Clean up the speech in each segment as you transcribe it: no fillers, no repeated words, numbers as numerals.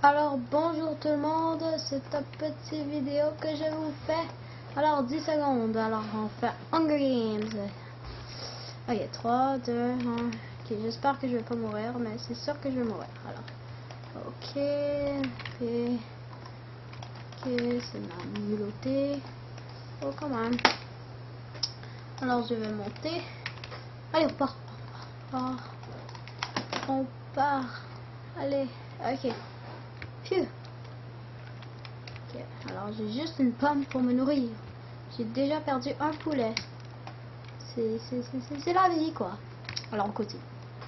Alors bonjour tout le monde, c'est ta petite vidéo que je vous fais. Alors 10 secondes, alors on fait Hunger Games. Ok, 3, 2, 1. Ok, j'espère que je vais pas mourir, mais c'est sûr que je vais mourir. Alors, ok, c'est ma nullauté. Oh, quand même. Alors je vais monter. Allez, on part. On part. Allez, ok. Phew. Ok, alors j'ai juste une pomme pour me nourrir. J'ai déjà perdu un poulet. C'est la vie, quoi. Alors on continue.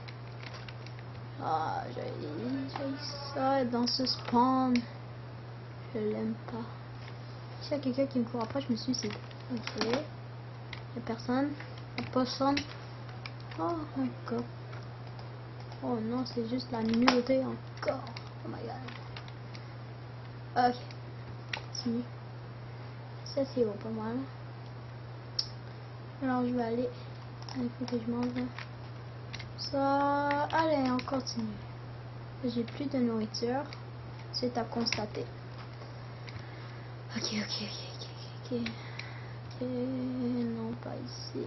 Ah, j'ai ça dans ce spawn. Je l'aime pas. S'il y a quelqu'un qui me court après, je me suicide. Ok. Y'a personne. Y'a personne. Oh my god. Oh non, c'est juste la nullité encore. Oh my god. Ok. Continue. Ça c'est haut pour moi. Alors je vais aller. Il faut que je mange. Ça. Allez, on continue. J'ai plus de nourriture. C'est à constater. Ok. Non, pas ici.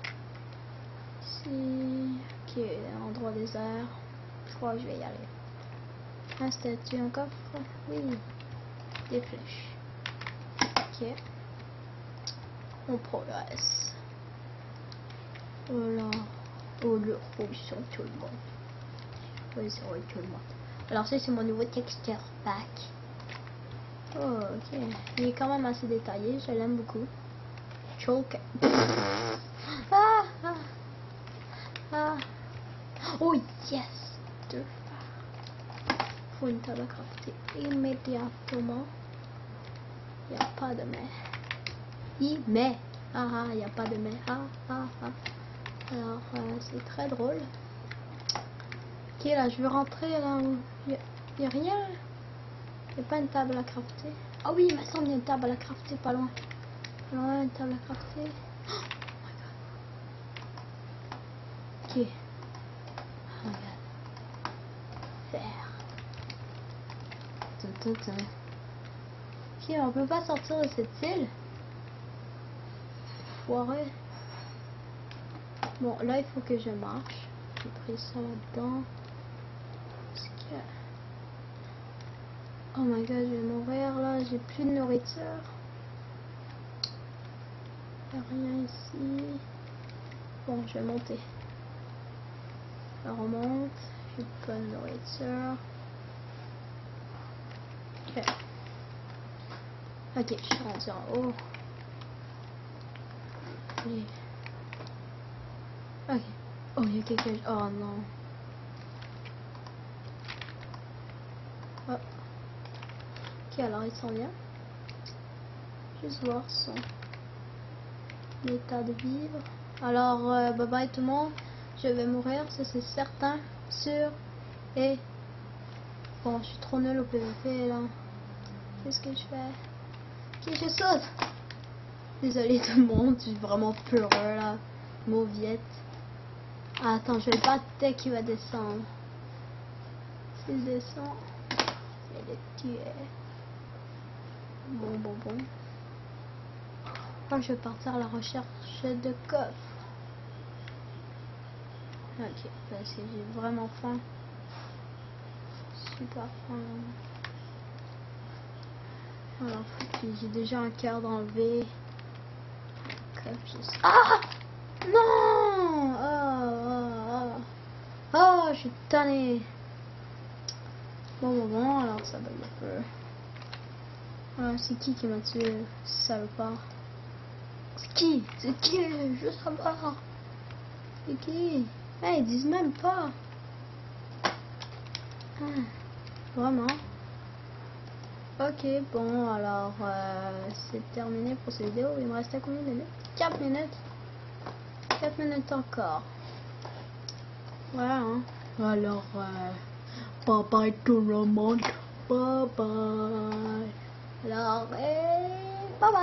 Ici. Ok, endroit désert. Je crois que je vais y aller. Ah, c'était un coffre? Oui. Des flèches. Ok. On progresse. Voilà. Oh, le ils sont tout le monde. Oui, c'est vrai, tout le monde. Alors, ça, c'est mon nouveau texture pack. Oh, ok. Il est quand même assez détaillé. Je l'aime beaucoup. Choke. Ah. Oh, yes. 2 faut une table à crafter immédiatement. Il n'y a pas de mais. Il n'y a pas de mais. Alors, c'est très drôle. Ok, là, je veux rentrer là où il n'y a rien. Il n'y a pas une table à crafter. Ah oui, il me semble qu'il y a une table à crafter pas loin. Pas loin, une table à crafter. Oh my god. Ok. Oh my god. Faire. Ok, on peut pas sortir de cette île. Foiré. Bon, là, il faut que je marche. J'ai pris ça là-dedans. Oh my god, je vais mourir là. J'ai plus de nourriture. Il n'y a rien ici. Bon, je vais monter. On remonte. J'ai pas de nourriture. Ok. Ok, je suis rendu en haut. Oui. Ok. Oh, il y a quelqu'un. Oh non. Oh. Ok, alors il s'en vient. Juste voir son état de vivre. Alors, bye bye tout le monde. Je vais mourir, ça c'est certain, sûr. Et bon, je suis trop nulle au PVP là. Qu'est-ce que je fais? Ok, je saute. Désolé tout le monde, je suis vraiment peureux là. Mauviette. Ah, attends, je vais pas dès qu'il va descendre. S'il descend, je vais le tuer. Bon. Moi, je vais partir à la recherche de coffre. Ok, parce que j'ai vraiment faim. Super faim. Alors, j'ai déjà un cœur d'enlever. Ah non. Oh, je suis tannée. Bon, alors ça va un peu. Ah, c'est qui m'a tué, salopard? C'est qui? Je veux savoir. C'est qui? Ils disent même pas. Vraiment? Ok, bon, alors c'est terminé pour cette vidéo. Il me restait combien de minutes? 4 minutes. 4 minutes encore. Voilà, hein. Alors, bye bye tout le monde. Bye bye. Alors,